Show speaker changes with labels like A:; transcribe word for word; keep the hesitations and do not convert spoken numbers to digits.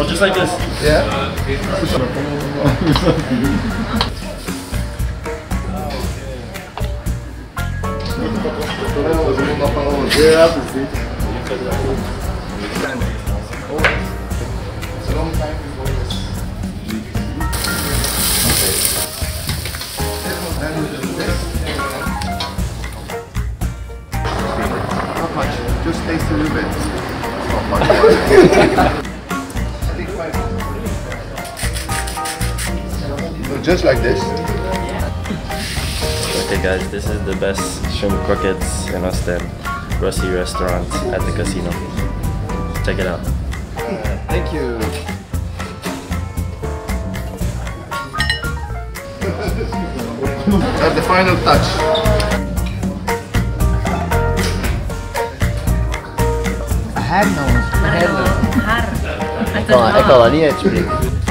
A: Oh, just like this?
B: Yeah. Not much. Just taste a little bit. Not much. So just like this.
A: Okay guys, this is the best shrimp croquettes in Oostende. Rossi restaurant at the casino. Check it out.
B: Uh, thank you. At the final touch.
C: Haar nou.
D: Haar.
C: Ik kan, ik kan dat niet uitspreken.